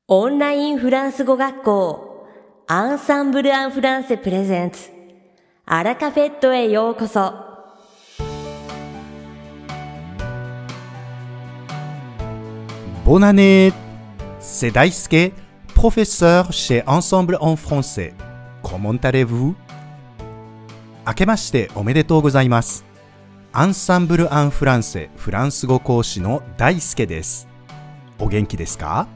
オンラインフランス語学校アンサンブル・アン・フランセプレゼンツアラカフェットへようこそ。 Bonne année! C'est Daisuke, professeur chez Ensemble en français. Comment allez-vous? 明けましておめでとうございます。アンサンブル・アン・フランセフランス語講師の大輔です。お元気ですか？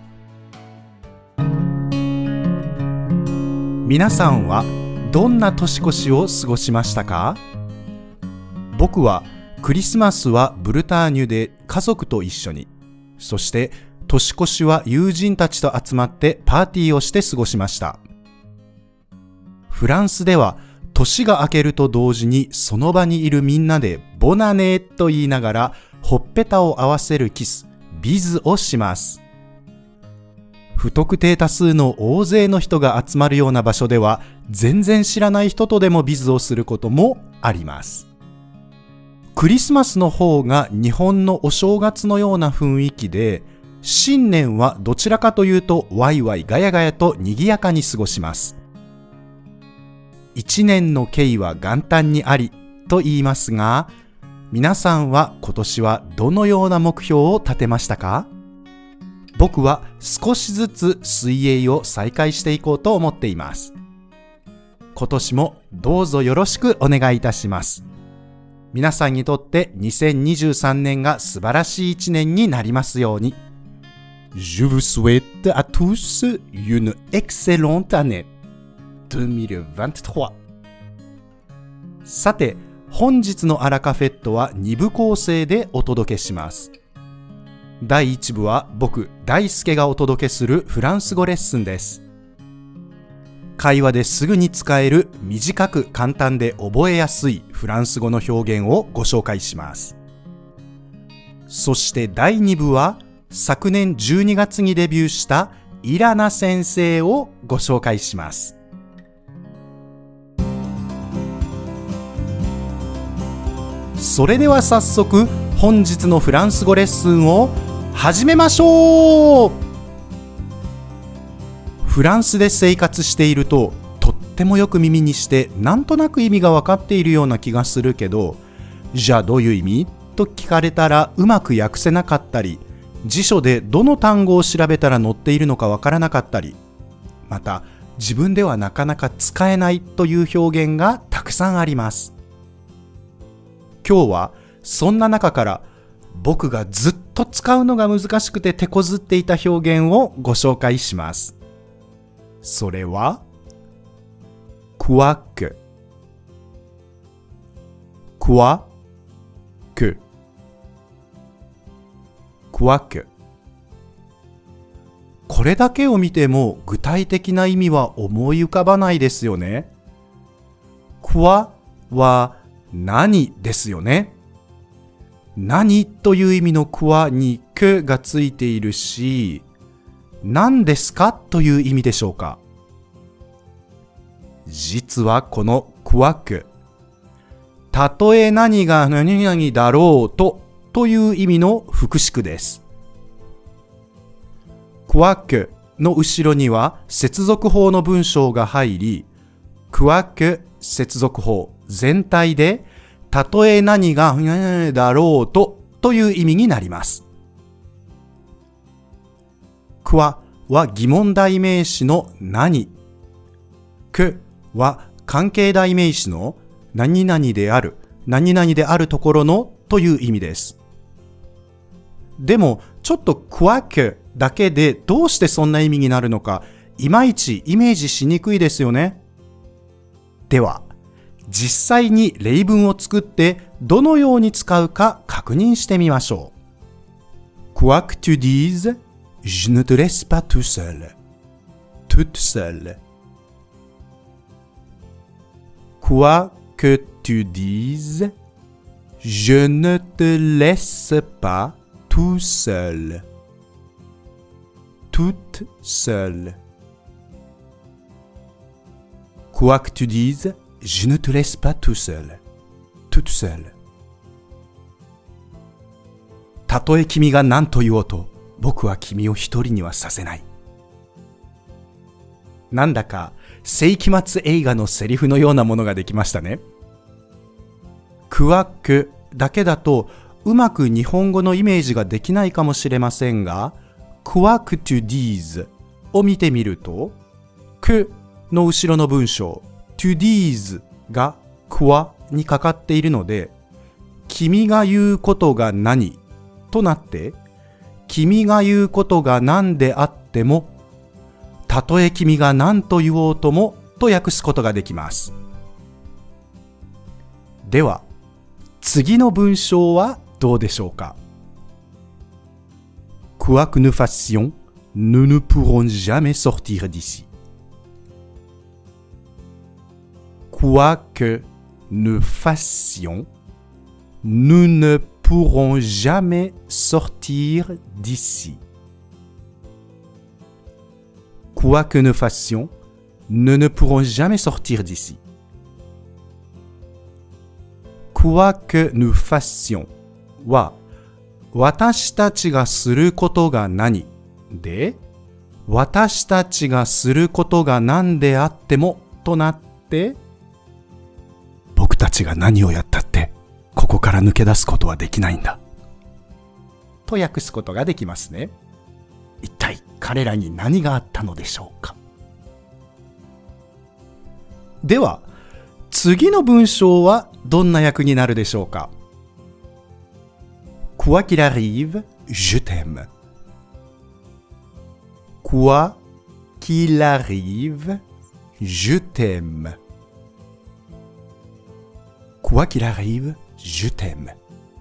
皆さんはどんな年越しを過ごしましたか？僕はクリスマスはブルターニュで家族と一緒に、そして年越しは友人たちと集まってパーティーをして過ごしました。フランスでは年が明けると同時にその場にいるみんなでボナネーと言いながらほっぺたを合わせるキス、ビズをします。不特定多数の大勢の人が集まるような場所では全然知らない人とでもビズをすることもあります。クリスマスの方が日本のお正月のような雰囲気で、新年はどちらかというとワイワイガヤガヤと賑やかに過ごします。一年の計は元旦にありと言いますが、皆さんは今年はどのような目標を立てましたか？僕は少しずつ水泳を再開していこうと思っています。今年もどうぞよろしくお願いいたします。皆さんにとって2023年が素晴らしい一年になりますように。Je vous souhaite à tous une excellente année 2023。さて、本日のアラカフェットは2部構成でお届けします。第1部は僕、大輔がお届けするフランス語レッスンです。会話ですぐに使える短く簡単で覚えやすいフランス語の表現をご紹介します。そして第2部は昨年12月にデビューしたイラナ先生をご紹介します。それでは早速本日のフランス語レッスンを始めましょう。フランスで生活しているととってもよく耳にしてなんとなく意味が分かっているような気がするけど、じゃあどういう意味と聞かれたらうまく訳せなかったり、辞書でどの単語を調べたら載っているのか分からなかったり、また自分ではなかなか使えないという表現がたくさんあります。今日はそんな中から僕がずっと使うのが難しくて手こずっていた表現をご紹介します。それはクワク。クワク。クワク。これだけを見ても具体的な意味は思い浮かばないですよね。クワは何ですよね。何という意味のクワにくがついているし、何ですかという意味でしょうか。実はこのクワク、たとえ何が何々だろうという意味の副詞句です。クワクの後ろには接続法の文章が入り、クワク接続法全体でたとえ何がだろうという意味になります。クワは疑問代名詞の何。クは関係代名詞の何々である、何々であるところのという意味です。でもちょっとクワクだけでどうしてそんな意味になるのか、いまいちイメージしにくいですよね。では、実際に例文を作ってどのように使うか確認してみましょう。Quoi que tu dises, je ne te laisse pas tout seul. Toute seule. Quoi que tu dises, je ne te laisse pas tout seul. Toute seule. Quoi que tu dises,Je ne te laisse pas tout seul. Toute seule. たとえ君が何と言おうと、僕は君を一人にはさせない。 なんだか世紀末映画のセリフのようなものができましたね。クワックだけだとうまく日本語のイメージができないかもしれませんが、クワクトゥディーズを見てみると、クの後ろの文章、トゥディーズがクワにかかっているので、君が言うことが何となって、君が言うことが何であっても、たとえ君が何と言おうともと訳すことができます。では、次の文章はどうでしょうか。Quoi que nous fassions, nous ne pourrons jamais sortir d'ici. Quoi que nous fassions, nous ne pourrons jamais sortir d'ici. Quoi que nous fassions, nous ne pourrons jamais sortir d'ici. Quoi que nous fassions は、私たちがすることが何で、私たちがすることが何であってもとなって、僕たちが何をやったってここから抜け出すことはできないんだと訳すことができますね。一体彼らに何があったのでしょうか。では次の文章はどんな訳になるでしょうか。Quoi qu'il arrive, je t'aime. Quoi qu'il arrive, je t'aime. Quoi qu'il arrive, je t'aime.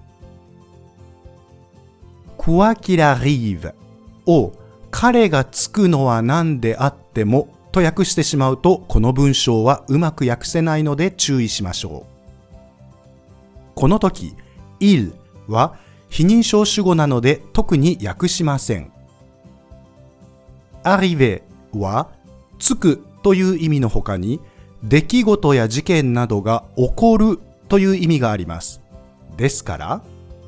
Quoi qu'il arrive を彼がつくのは何であってもと訳してしまうと、この文章はうまく訳せないので注意しましょう。この時、il は非認証主語なので特に訳しません。arriver はつくという意味の他に、出来事や事件などが起こるという意味があります。ですから、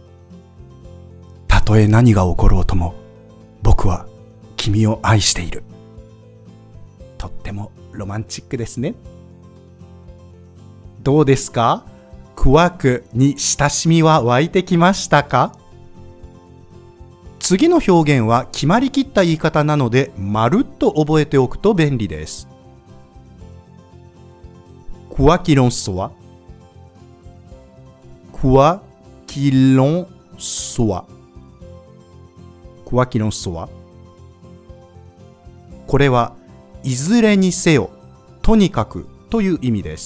たとえ何が起ころうとも、僕は君を愛している。とってもロマンチックですね。どうですか？クワクに親しみは湧いてきましたか？次の表現は決まりきった言い方なので、まるっと覚えておくと便利です。Quoi qu'il en soit, quoi qu'il en soit, quoi qu'il en soit。これはいずれにせよ、とにかくという意味です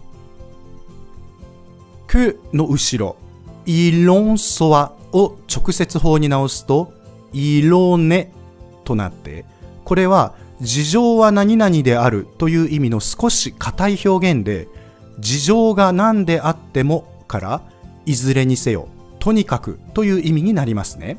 。que の後ろ、il en soit を直接法に直すと、il en est となって、これは事情は何々であるという意味の少し硬い表現で、事情が何であってもからいずれにせよ、とにかくという意味になりますね。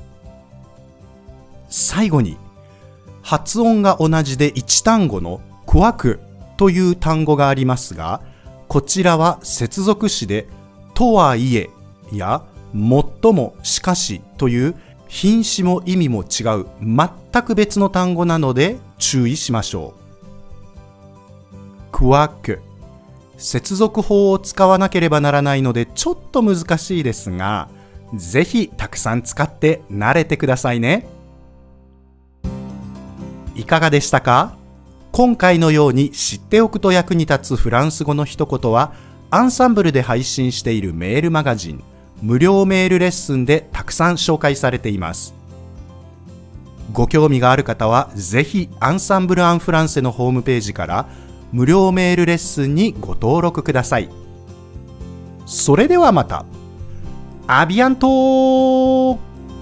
最後に、発音が同じで一単語のクワクという単語がありますが、こちらは接続詞でとはいえやもっともしかしという品詞も意味も違う全く別の単語なので注意しましょう。クワク、接続法を使わなければならないのでちょっと難しいですが、ぜひたくさん使って慣れてくださいね。いかがでしたか？今回のように知っておくと役に立つフランス語の一言は、アンサンブルで配信しているメールマガジン、無料メールレッスンでたくさん紹介されています。ご興味がある方は、ぜひアンサンブル・アン・フランセのホームページから無料メールレッスンにご登録ください。それではまた。アビアント。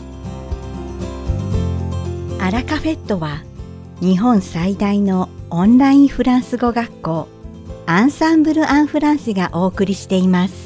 アラカフェットは日本最大のオンラインフランス語学校アンサンブル・アン・フランセがお送りしています。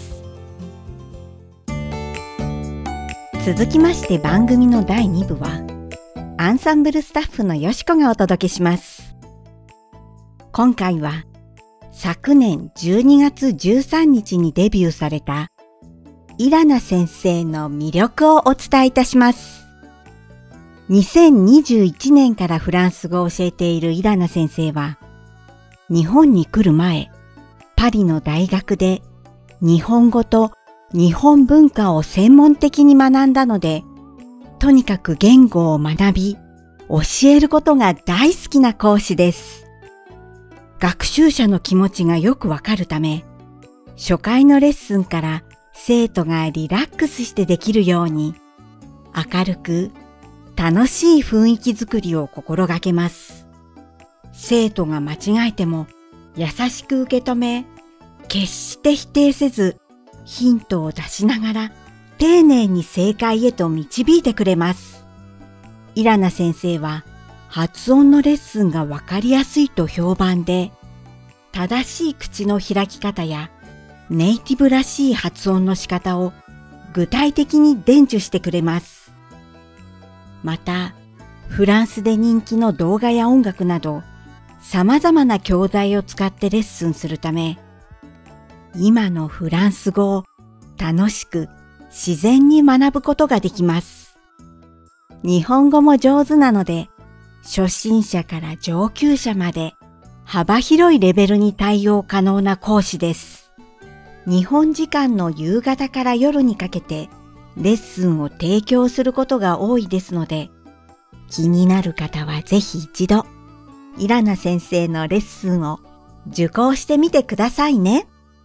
続きまして番組の第2部はアンサンブルスタッフのよしこがお届けします。今回は昨年12月13日にデビューされたイラナ先生の魅力をお伝えいたします。 2021年からフランス語を教えているイラナ先生は、日本に来る前、パリの大学で日本語と日本文化を専門的に学んだので、とにかく言語を学び、教えることが大好きな講師です。学習者の気持ちがよくわかるため、初回のレッスンから生徒がリラックスしてできるように、明るく楽しい雰囲気づくりを心がけます。生徒が間違えても優しく受け止め、決して否定せず、ヒントを出しながら丁寧に正解へと導いてくれます。イラナ先生は発音のレッスンがわかりやすいと評判で、正しい口の開き方やネイティブらしい発音の仕方を具体的に伝授してくれます。また、フランスで人気の動画や音楽など様々な教材を使ってレッスンするため、今のフランス語を楽しく自然に学ぶことができます。日本語も上手なので、初心者から上級者まで幅広いレベルに対応可能な講師です。日本時間の夕方から夜にかけてレッスンを提供することが多いですので、気になる方はぜひ一度、イラナ先生のレッスンを受講してみてくださいね。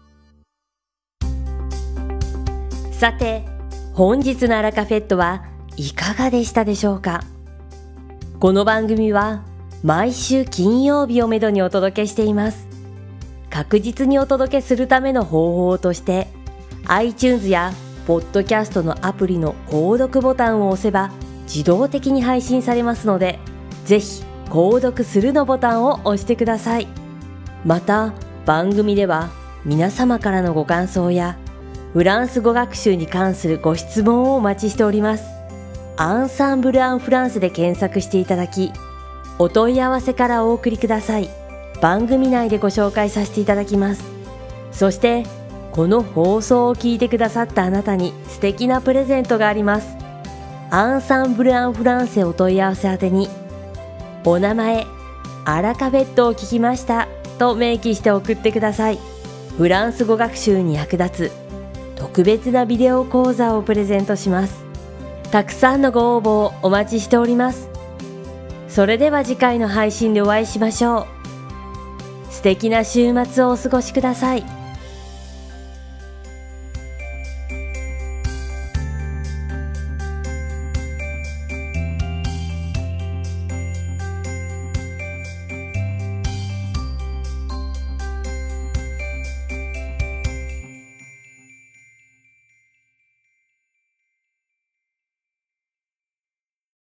さて、本日のアラカフェットはいかがでしたでしょうか。この番組は毎週金曜日をめどにお届けしています。確実にお届けするための方法として、iTunes やポッドキャストのアプリの購読ボタンを押せば自動的に配信されますので、ぜひ購読するのボタンを押してください。また、番組では皆様からのご感想やフランス語学習に関するご質問をお待ちしております。アンサンブル・アン・フランスで検索していただき、お問い合わせからお送りください。番組内でご紹介させていただきます。そして、この放送を聞いてくださったあなたに素敵なプレゼントがあります。アンサンブル・アン・フランセお問い合わせ宛てに、お名前、アラカフェットを聞きましたと明記して送ってください。フランス語学習に役立つ特別なビデオ講座をプレゼントします。たくさんのご応募をお待ちしております。それでは次回の配信でお会いしましょう。素敵な週末をお過ごしください。